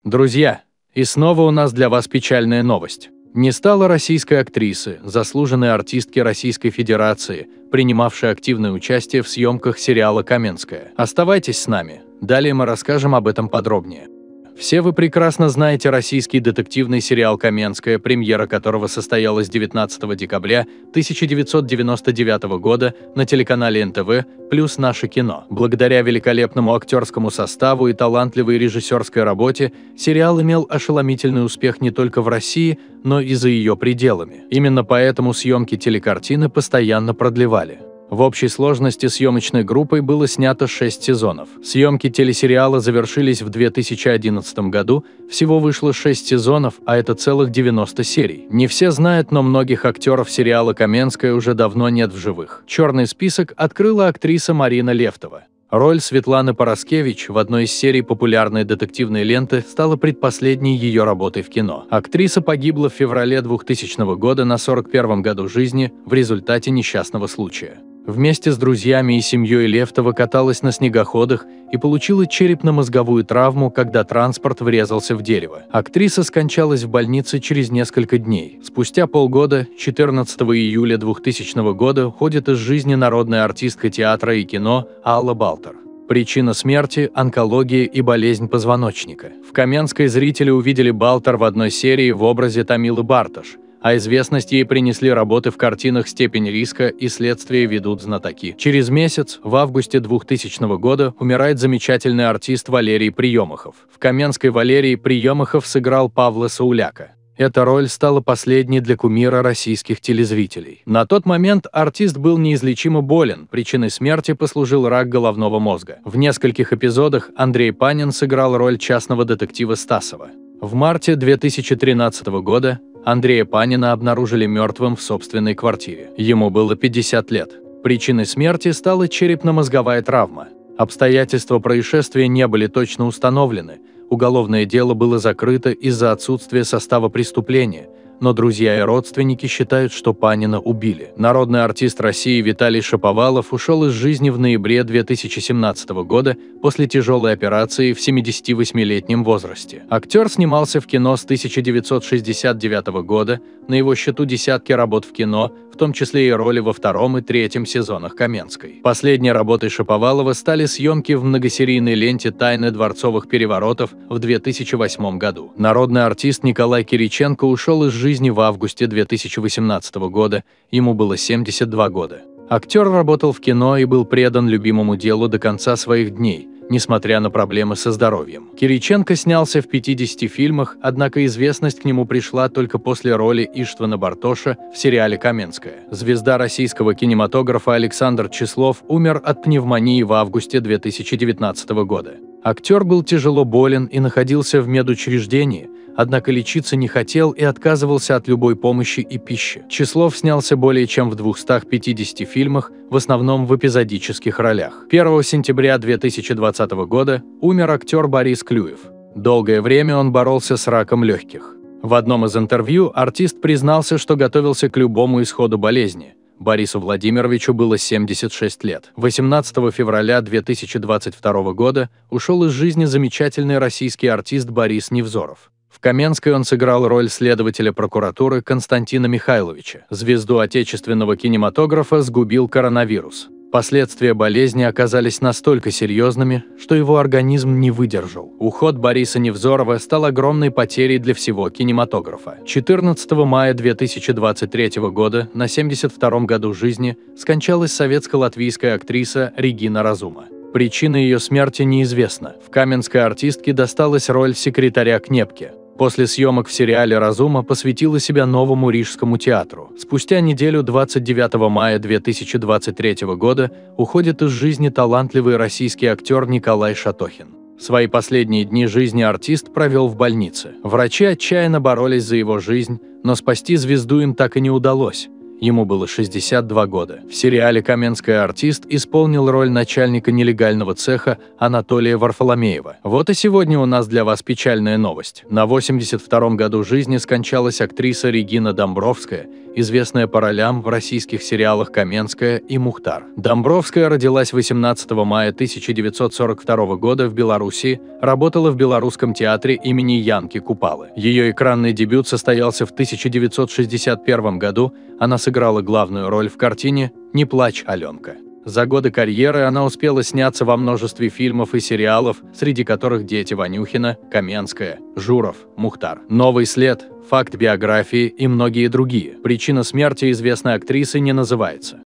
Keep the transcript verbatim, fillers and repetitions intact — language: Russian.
Друзья, и снова у нас для вас печальная новость. Не стало российской актрисы, заслуженной артистки Российской Федерации, принимавшей активное участие в съемках сериала «Каменская». Оставайтесь с нами, далее мы расскажем об этом подробнее. Все вы прекрасно знаете российский детективный сериал «Каменская», премьера которого состоялась девятнадцатого декабря тысяча девятьсот девяносто девятого года на телеканале эн тэ вэ плюс «Наше кино». Благодаря великолепному актерскому составу и талантливой режиссерской работе сериал имел ошеломительный успех не только в России, но и за ее пределами. Именно поэтому съемки телекартины постоянно продлевали. В общей сложности съемочной группой было снято шесть сезонов. Съемки телесериала завершились в две тысячи одиннадцатом году, всего вышло шесть сезонов, а это целых девяносто серий. Не все знают, но многих актеров сериала «Каменская» уже давно нет в живых. Черный список открыла актриса Марина Лефтова. Роль Светланы Пороскевич в одной из серий популярной детективной ленты стала предпоследней ее работой в кино. Актриса погибла в феврале двухтысячного года на сорок первом году жизни в результате несчастного случая. Вместе с друзьями и семьей Лефтова каталась на снегоходах и получила черепно-мозговую травму, когда транспорт врезался в дерево. Актриса скончалась в больнице через несколько дней. Спустя полгода, четырнадцатого июля двухтысячного года, уходит из жизни народная артистка театра и кино Алла Балтер. Причина смерти – онкология и болезнь позвоночника. В «Каменской» зрители увидели Балтер в одной серии в образе Тамилы Барташ, а известность ей принесли работы в картинах «Степень риска» и «Следствие ведут знатоки». Через месяц, в августе двухтысячного года, умирает замечательный артист Валерий Приемахов. В «Каменской» Валерий Приемахов сыграл Павла Сауляка. Эта роль стала последней для кумира российских телезрителей. На тот момент артист был неизлечимо болен, причиной смерти послужил рак головного мозга. В нескольких эпизодах Андрей Панин сыграл роль частного детектива Стасова. В марте две тысячи тринадцатого года Андрея Панина обнаружили мертвым в собственной квартире. Ему было пятьдесят лет. Причиной смерти стала черепно-мозговая травма. Обстоятельства происшествия не были точно установлены. Уголовное дело было закрыто из-за отсутствия состава преступления, но друзья и родственники считают, что Панина убили. Народный артист России Виталий Шаповалов ушел из жизни в ноябре две тысячи семнадцатого года после тяжелой операции в семидесятивосьмилетнем возрасте. Актер снимался в кино с тысяча девятьсот шестьдесят девятого года, на его счету десятки работ в кино, в том числе и роли во втором и третьем сезонах «Каменской». Последней работой Шаповалова стали съемки в многосерийной ленте «Тайны дворцовых переворотов» в две тысячи восьмом году. Народный артист Николай Кириченко ушел из жизни в августе две тысячи восемнадцатого года, ему было семьдесят два года. Актер работал в кино и был предан любимому делу до конца своих дней, несмотря на проблемы со здоровьем. Кириченко снялся в пятидесяти фильмах, однако известность к нему пришла только после роли Иштвана Бартоша в сериале «Каменская». Звезда российского кинематографа Александр Числов умер от пневмонии в августе две тысячи девятнадцатого года. Актер был тяжело болен и находился в медучреждении, однако лечиться не хотел и отказывался от любой помощи и пищи. Числов снялся более чем в двухстах пятидесяти фильмах, в основном в эпизодических ролях. первого сентября две тысячи двадцатого года умер актер Борис Клюев. Долгое время он боролся с раком легких. В одном из интервью артист признался, что готовился к любому исходу болезни. Борису Владимировичу было семьдесят шесть лет. восемнадцатого февраля две тысячи двадцать второго года ушел из жизни замечательный российский артист Борис Невзоров. В «Каменской» он сыграл роль следователя прокуратуры Константина Михайловича. Звезду отечественного кинематографа сгубил коронавирус. Последствия болезни оказались настолько серьезными, что его организм не выдержал. Уход Бориса Невзорова стал огромной потерей для всего кинематографа. четырнадцатого мая две тысячи двадцать третьего года, на семьдесят втором году жизни, скончалась советско-латвийская актриса Регина Разума. Причина ее смерти неизвестна. В «Каменской» артистке досталась роль секретаря Кнепки. После съемок в сериале «Разума» посвятила себя новому Рижскому театру. Спустя неделю, двадцать девятого мая две тысячи двадцать третьего года, уходит из жизни талантливый российский актер Николай Шатохин. Свои последние дни жизни артист провел в больнице. Врачи отчаянно боролись за его жизнь, но спасти звезду им так и не удалось. ему было шестьдесят два года. В сериале «Каменская» артист исполнил роль начальника нелегального цеха Анатолия Варфоломеева. Вот и сегодня у нас для вас печальная новость. На восемьдесят втором году жизни скончалась актриса Регина Домбровская, известная по ролям в российских сериалах «Каменская» и «Мухтар». Домбровская родилась восемнадцатого мая тысяча девятьсот сорок второго года в Беларуси, работала в Белорусском театре имени Янки Купалы. Ее экранный дебют состоялся в тысяча девятьсот шестьдесят первом году, она сыграла главную роль в картине «Не плачь, Аленка». За годы карьеры она успела сняться во множестве фильмов и сериалов, среди которых «Дети Ванюхина», «Каменская», «Журов», «Мухтар», «Новый след», «Факт биографии» и многие другие. Причина смерти известной актрисы не называется.